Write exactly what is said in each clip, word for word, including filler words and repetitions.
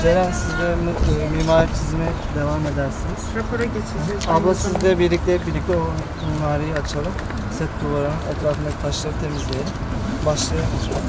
Ceren, siz de e, mimari çizime devam edersiniz. Rapora geçeceğiz. Abla siz de birlikte birlikte o mimariyi açalım. Set duvarının etrafındaki taşları temizleyelim. Başlayalım.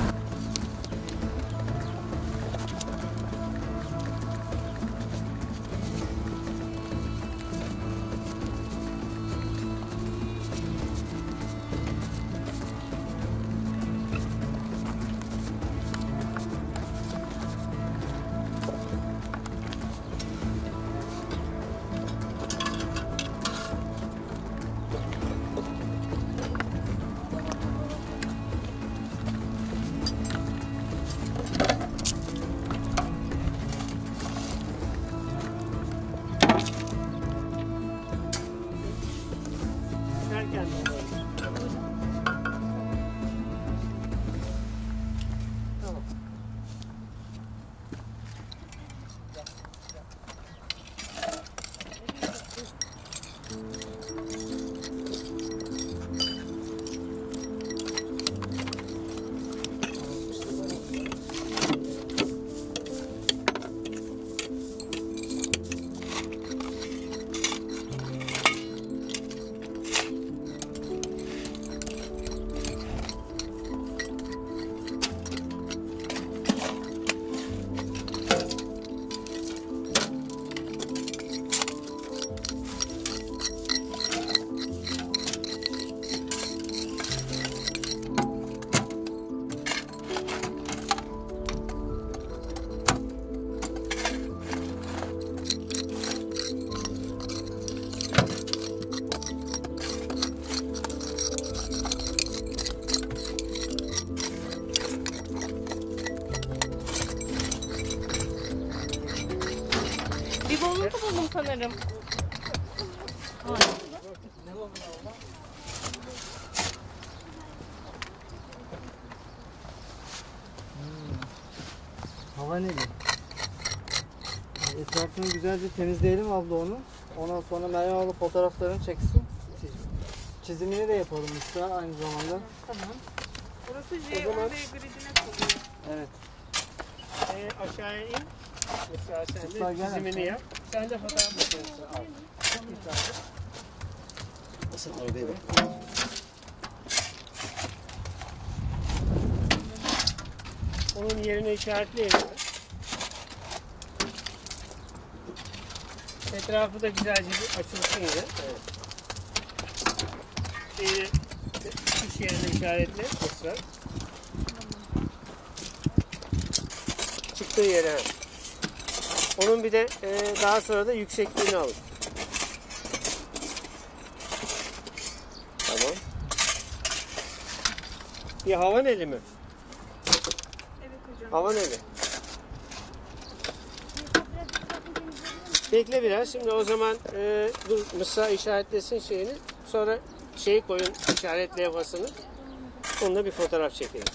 Bir bozuntu buldum sanırım. Hmm. Hava neli. Etrafını güzelce temizleyelim abla onu. Ondan sonra Meryem abla fotoğraflarını çeksin. Çizimini de yapalım işte aynı zamanda. Tamam. Burası J on B gridine koyuyor. Evet. Ee, aşağıya in. Mesela sen de Mustafa, gel çizimini aşağı. yap. Sen de fotoğraf makinesi al. Nasıl arabayı bak. Onun yerini işaretleyelim. Etrafı da güzelce bir açılsın yine. Evet. Şeyi, tuş yerini işaretle. Kusura. Çıktığı yere. Onun bir de e, daha sonra da yüksekliğini alın. Tamam. Bir hava neli mi? Evet hocam. Hava neli. Bekle biraz. Şimdi o zaman e, dur Mısra işaretlesin şeyini. Sonra şeyi koyun işaret levhasını. Onunla bir fotoğraf çekelim.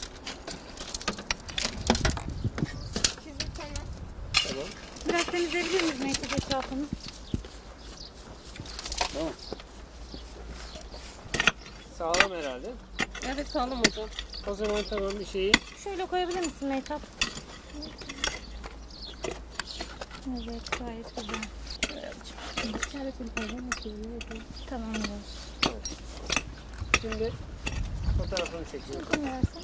Çizim tamam. Tamam. Biraz temizleyebilir miyiz mektup etrafını? Tamam. Sağlam herhalde. Evet sağlam hocam. O zaman tamam bir şeyi. Şöyle koyabilir misin Mehtap? Evet gayet güzel. Tamamdır. Şimdi fotoğrafını çekiyoruz. Şunu versin.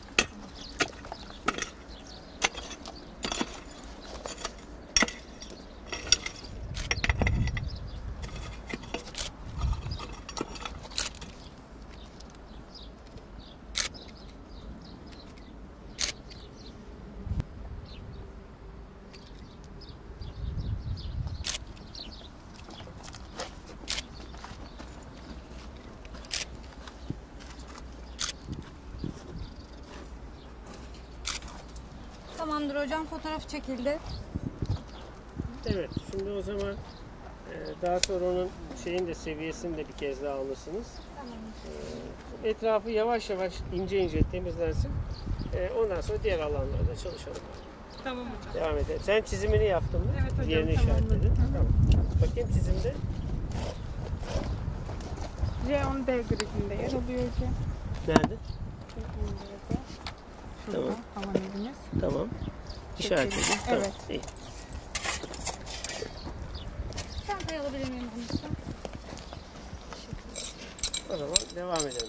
Tamamdır hocam, fotoğraf çekildi. Evet, şimdi o zaman e, daha sonra onun şeyin de seviyesini de bir kez daha alırsınız. E, etrafı yavaş yavaş ince ince temizlensin. E, ondan sonra diğer alanlarda çalışalım. Tamam hocam. Devam edelim. Sen çizimini yaptın mı? Evet hocam, Yerini tamamladım. işaretledin. Tamam. Bakayım çizimde. J on B gridinde yer alıyor hocam. Nerede? Şurada Tamam. hava neremiz. Tamam. İşaretledin. Tamam. Evet. İyi. Çay alabilir miyim lütfen? O zaman devam edelim.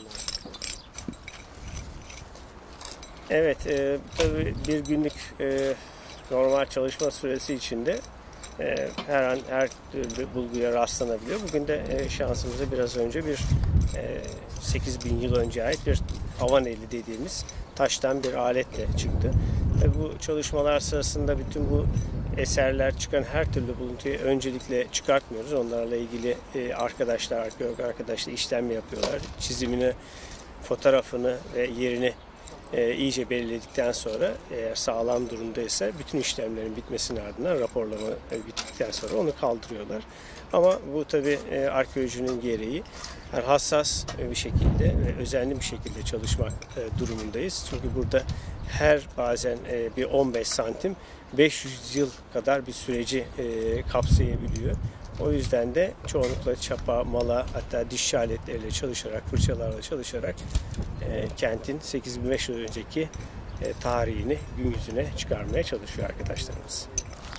Evet, e, tabii bir günlük e, normal çalışma süresi içinde e, her an her türlü bulguya rastlanabiliyor. Bugün de e, şansımıza biraz önce bir e, sekiz bin yıl önce ait bir havan eli dediğimiz taştan bir aletle çıktı. Ve bu çalışmalar sırasında bütün bu eserler çıkan her türlü buluntuyu öncelikle çıkartmıyoruz. Onlarla ilgili e, arkadaşlar, arkeolog arkadaşlar işlem yapıyorlar. Çizimini, fotoğrafını ve yerini e, iyice belirledikten sonra eğer sağlam durumdaysa bütün işlemlerin bitmesinin ardından raporlama e, bittikten sonra onu kaldırıyorlar. Ama bu tabii e, arkeolojinin gereği. Yani hassas bir şekilde ve özenli bir şekilde çalışmak e, durumundayız. Çünkü burada her bazen e, bir on beş santim beş yüz yıl kadar bir süreci e, kapsayabiliyor. O yüzden de çoğunlukla çapa, mala hatta dişçi aletleriyle çalışarak, fırçalarla çalışarak e, kentin sekiz bin beş yüz yıl önceki e, tarihini gün yüzüne çıkarmaya çalışıyor arkadaşlarımız.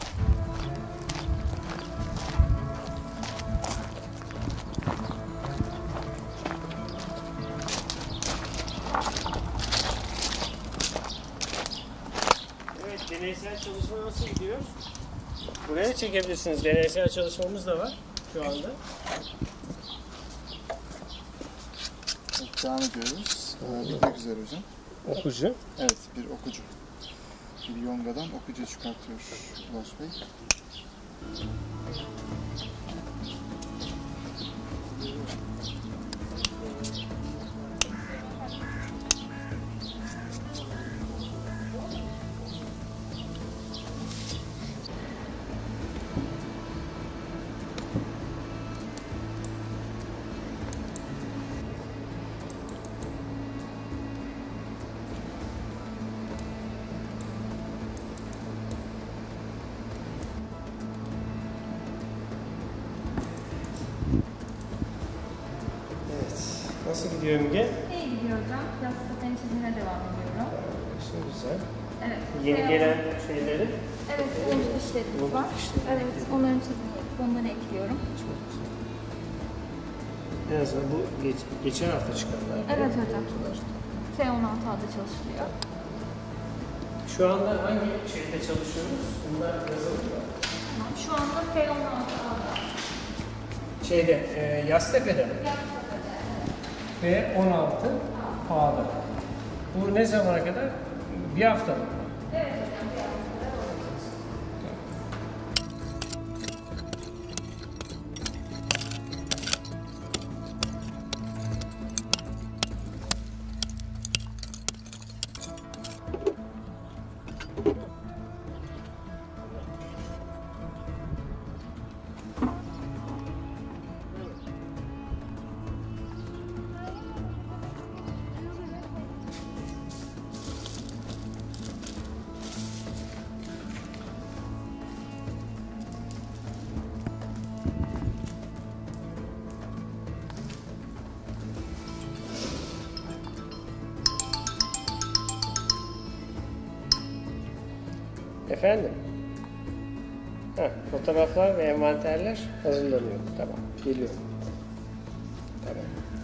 Deneysel çalışma nasıl gidiyor? Buraya çekebilirsiniz. Deneysel çalışmamız da var şu anda. Evet, devam ediyoruz. Ee, bitmek üzere hocam. Okucu. Evet, bir okucu. Bir yongadan okucu çıkartıyor Ulaş Bey. Nasıl gidiyor Müge? İyi gidiyor hocam. Biraz zaten çizimine devam ediyorum. Çok güzel. Evet. Yeni Şey- gelen şeyleri. Evet, olumsuz işlerimiz var. Evet, onların çizimini yapıp onları ekliyorum. En azından bu geç, geçen hafta çıkanlar. Evet hocam. F on altı A'da çalışılıyor. Şu anda hangi şeyde çalışıyoruz? Bunlar yazılı mı? Tamam, şu anda F on altı A'da. Şeyde, e, Yaztepe'de mi? Ve on altı A'da. Bu ne zamana kadar? Bir hafta mı? Evet hocam, bir haftada olacak. Efendim? Heh, fotoğraflar ve envanterler hazırlanıyor. Tamam, geliyor. Tamam.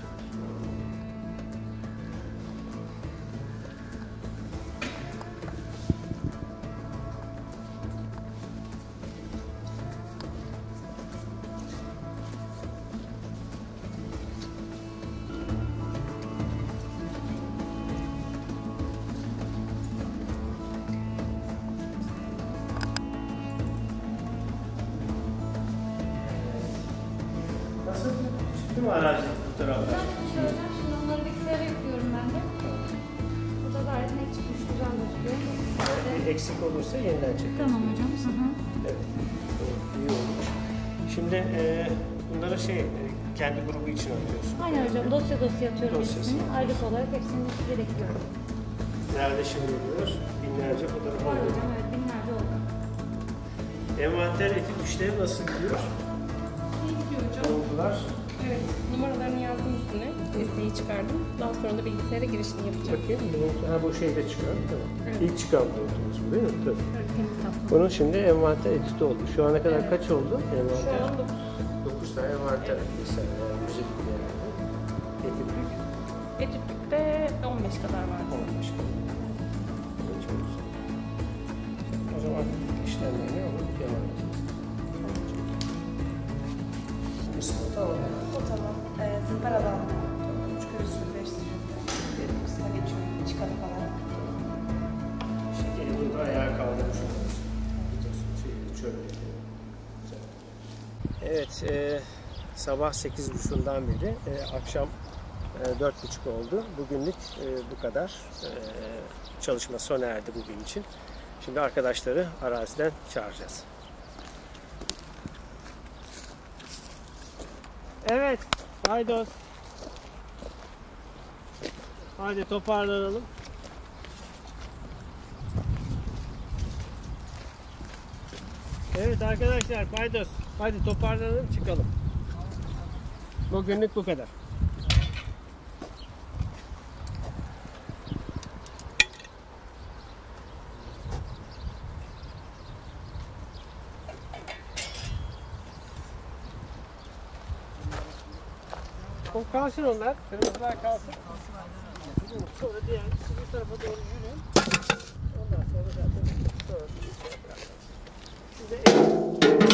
Nasıl? Çıktı mı arazi fotoğraflar? Hocam, şey hocam, şimdi onları bilgisayara yüklüyorum ben de. Bu da gayet net çıkmış, güzel gözüküyor. Bir eksik olursa yeniden çekelim. Tamam hocam. Hı hı. Evet. İyi olmuş. Şimdi e, bunları şey, e, kendi grubu için atıyorsun. Aynen hocam, dosya dosya atıyorum Dosyası. hepsini. Ayrık olarak hepsini size bekliyorum. Nerede şimdi oluyor? Binlerce fotoğraf Var oluyor. hocam, evet, binlerce oldu. Envanter etüt işleri nasıl gidiyor? İyi gidiyor hocam. Oldular. Evet, numaralarını yazdım üstüne. Listeyi çıkardım. Daha sonra da bilgisayara girişini yapacağım. Bakayım, buluntu, ha bu şeyde çıkıyor. Tamam. Evet. İlk çıkan buluntumuz bu değil mi? Tabii. Evet, temiz yaptım. Bunun şimdi envanter etütü oldu. Şu ana kadar kaç oldu Şu envanter? an dokuz. Ankara mesela yüzde bir yerlerde. Etütlük Etütlük'te on beş kadar var. olmuş. O zaman işlemlerine alıp devam edeceğiz. Ismata alalım. O tamam. Ee, zımparadan üç kere sürleştirildi. Benim kısma geçiyor. Çıkarıp alarak. Şekeri burada ayağa kaldırmış oluyoruz. Şey, çöp. Evet, e, sabah sekiz buçuktan beri e, akşam e, dört buçuk oldu. Bugünlük e, bu kadar. E, çalışma sona erdi bugün için. Şimdi arkadaşları araziden çağıracağız. Evet, haydos. Hadi toparlanalım. Evet arkadaşlar, paydos. Hadi toparlanalım, çıkalım. Bugünlük bu kadar. O kalsın onlar, kırmızılar kalsın. Sonra diğer bu tarafa doğru yürüyün. Ondan sonra zaten sonra size